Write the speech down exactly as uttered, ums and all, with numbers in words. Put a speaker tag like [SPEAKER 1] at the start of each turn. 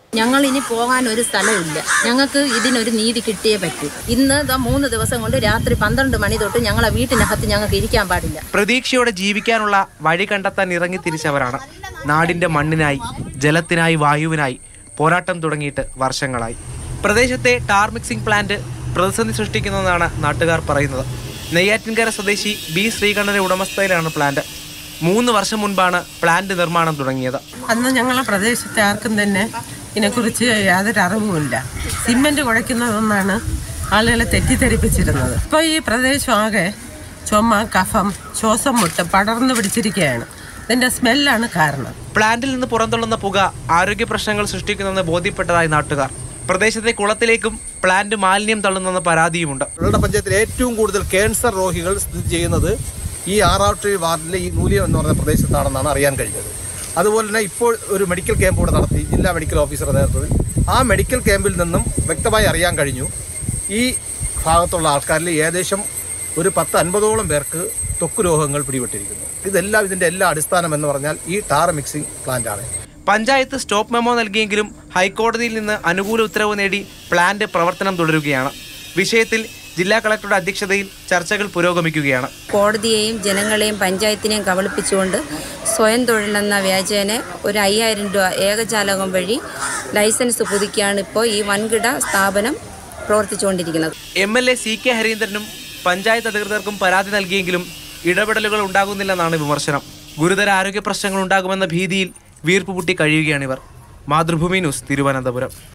[SPEAKER 1] ഞങ്ങൾ ഇനി പോകാൻ ഒരു സ്ഥലമില്ല. ഞങ്ങൾക്ക് ഇതിനൊരു നീതി കിട്ടിയേ പറ്റൂ. ഇന്ന് മൂന്ന് ദിവസം കൊണ്ട് രാത്രി പന്ത്രണ്ട് മണി തൊട്ട് ഞങ്ങളെ വീട്ടിനകത്ത് ഞങ്ങൾക്ക് ഇരിക്കാൻ പാടില്ല.
[SPEAKER 2] പ്രതീക്ഷയോടെ ജീവിക്കാനുള്ള വഴി കണ്ടെത്താൻ ഇറങ്ങി തിരിച്ചവരാണ്. നാടിന്റെ മണ്ണിനായി, ജലത്തിനായി, വായുവിനായി പോരാട്ടം തുടങ്ങിയിട്ട് വർഷങ്ങളായി. പ്രദേശത്തെ ടാർ മിക്സിംഗ് പ്ലാന്റ് പ്രതിസന്ധി സൃഷ്ടിക്കുന്നതെന്നാണ് നാട്ടുകാർ പറയുന്നത്. നെയ്യാറ്റിൻകര സ്വദേശി ബി ശ്രീകണ്ഠന്റെ ഉടമസ്ഥയിലാണ് പ്ലാന്റ്. മൂന്ന് വർഷം മുൻപാണ് പ്ലാന്റ് നിർമ്മാണം തുടങ്ങിയത്.
[SPEAKER 3] അന്ന് ഞങ്ങളെ പ്രദേശത്തെ ആർക്കും തന്നെ ഇതിനെക്കുറിച്ച് യാതൊരു അറിവുമില്ല. സിമെന്റ് കുഴയ്ക്കുന്നതെന്നാണ് ആളുകളെ തെറ്റിദ്ധരിപ്പിച്ചിരുന്നത്. ഇപ്പോൾ ഈ പ്രദേശം ആകെ ചുമ, കഫം, ശ്വാസം മുട്ട് പടർന്നു പിടിച്ചിരിക്കുകയാണ്. ഇതിന്റെ സ്മെല്ലാണ് കാരണം.
[SPEAKER 2] പ്ലാന്റിൽ നിന്ന് പുറന്തള്ളുന്ന പുക ആരോഗ്യ പ്രശ്നങ്ങൾ സൃഷ്ടിക്കുന്നെന്ന് ബോധ്യപ്പെട്ടതായി നാട്ടുകാർ. പ്രദേശത്തെ കുളത്തിലേക്കും പ്ലാന്റ് മാലിന്യം തള്ളുന്നെന്ന പരാതിയുമുണ്ട്.
[SPEAKER 4] വെള്ളട പഞ്ചായത്തിൽ ഏറ്റവും കൂടുതൽ ക്യാൻസർ രോഗികൾ സ്ഥിതി ചെയ്യുന്നത് ഈ ആറാവട്ടി വാർഡിലെ ഈ നൂലിയം എന്ന് പറയുന്ന പ്രദേശത്താണെന്നാണ് അറിയാൻ കഴിഞ്ഞത്. അതുപോലെ തന്നെ ഇപ്പോൾ ഒരു മെഡിക്കൽ ക്യാമ്പ് കൂടെ നടത്തി ജില്ലാ മെഡിക്കൽ ഓഫീസറുടെ നേതൃത്വത്തിൽ. ആ മെഡിക്കൽ ക്യാമ്പിൽ നിന്നും വ്യക്തമായി അറിയാൻ കഴിഞ്ഞു ഈ ഭാഗത്തുള്ള ആൾക്കാരിൽ ഏകദേശം ഒരു പത്ത് അൻപതോളം പേർക്ക് ത്വക്ക് രോഗങ്ങൾ പിടിപെട്ടിരിക്കുന്നു. ഇതെല്ലാം ഇതിൻ്റെ എല്ലാ അടിസ്ഥാനം എന്ന് പറഞ്ഞാൽ ഈ ടാർ മിക്സിംഗ് പ്ലാന്റാണ്.
[SPEAKER 2] പഞ്ചായത്ത് സ്റ്റോപ്പ് മെമ്മോ നൽകിയെങ്കിലും ഹൈക്കോടതിയിൽ നിന്ന് അനുകൂല ഉത്തരവ് നേടി പ്ലാന്റ് പ്രവർത്തനം തുടരുകയാണ്. വിഷയത്തിൽ ജില്ലാ കളക്ടറുടെ അധ്യക്ഷതയിൽ ചർച്ചകൾ പുരോഗമിക്കുകയാണ്.
[SPEAKER 1] കോടതിയെയും ജനങ്ങളെയും പഞ്ചായത്തിനെയും കബളിപ്പിച്ചുകൊണ്ട് സ്വയം തൊഴിലെന്ന വ്യാജേന ഒരു അയ്യായിരം രൂപ ഏകജാലകം വഴി ലൈസൻസ് പുതുക്കിയാണ് ഇപ്പോൾ ഈ വൻകിട സ്ഥാപനം പ്രവർത്തിച്ചുകൊണ്ടിരിക്കുന്നത്.
[SPEAKER 2] M L A C K ഹരീന്ദ്രനും പഞ്ചായത്ത് അധികൃതർക്കും പരാതി നൽകിയെങ്കിലും ഇടപെടലുകൾ ഉണ്ടാകുന്നില്ലെന്നാണ് വിമർശനം. ഗുരുതര ആരോഗ്യ പ്രശ്നങ്ങൾ ഉണ്ടാകുമെന്ന ഭീതിയിൽ വീർപ്പുമുട്ടി കഴിയുകയാണിവർ. മാതൃഭൂമി ന്യൂസ്, തിരുവനന്തപുരം.